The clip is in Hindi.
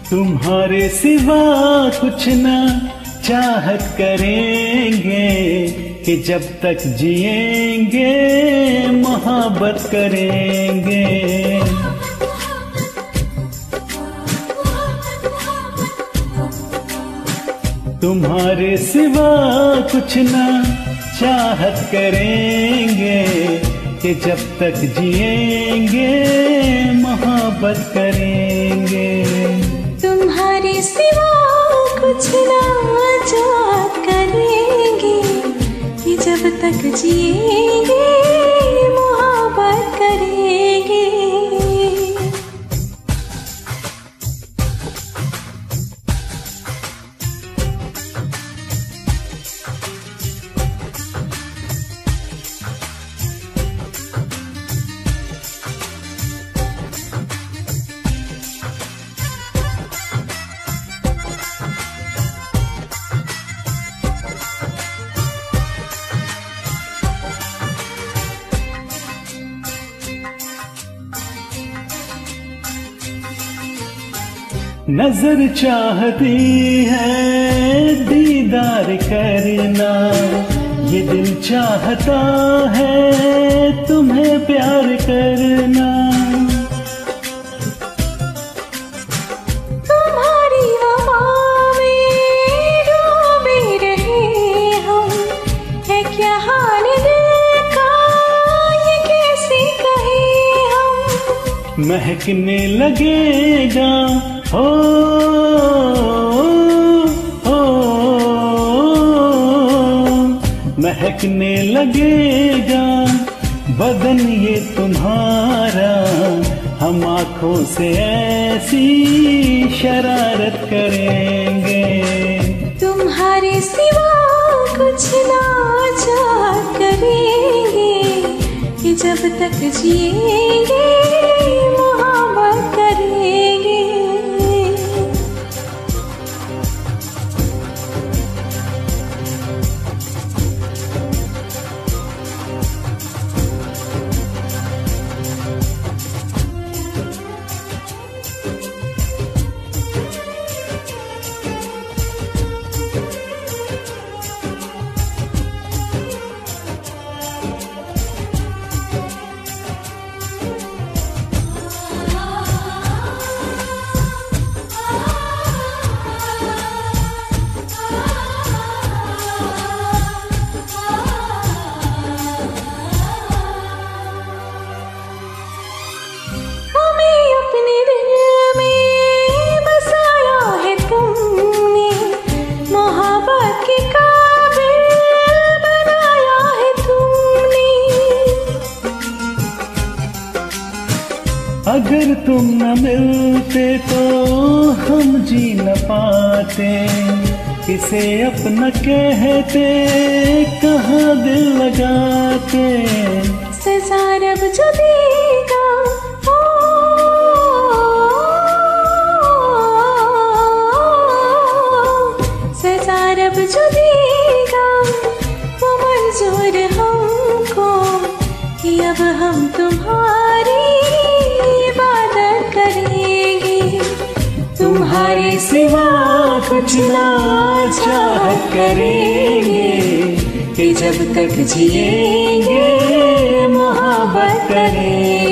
तुम्हारे सिवा कुछ ना चाहत करेंगे कि जब तक जिएंगे मोहब्बत करेंगे। तुम्हारे सिवा कुछ ना चाहत करेंगे कि जब तक जिएंगे मोहब्बत करेंगे। तुम्हारे सिवा कुछ ना चाहत करेंगे कि जब तक जिएंगे मोहब्बत करेंगे। नजर चाहती है दीदार करना, ये दिल चाहता है तुम्हें प्यार करना। तुम्हारी वफा में डूबे रहे हम, है क्या हाल दिल का ये कैसे कहे हम। महकने लगेगा हो महकने लगेगा बदन ये तुम्हारा, हम आँखों से ऐसी शरारत करेंगे। तुम्हारे सिवा कुछ ना चाहत करेंगे कि जब तक जिएंगे मोहब्बत करेंगे। अगर तुम न मिलते तो हम जी न पाते, किसे अपना कहते कहाँ दिल लगाते। सजा रब जो देगा सजा रब जो देगा वो मंजूर हमको कि अब हम तुम्हारी तुम्हारे सिवा कुछ ना चाहत करेंगे कि जब तक जिएंगे मोहब्बत करेंगे।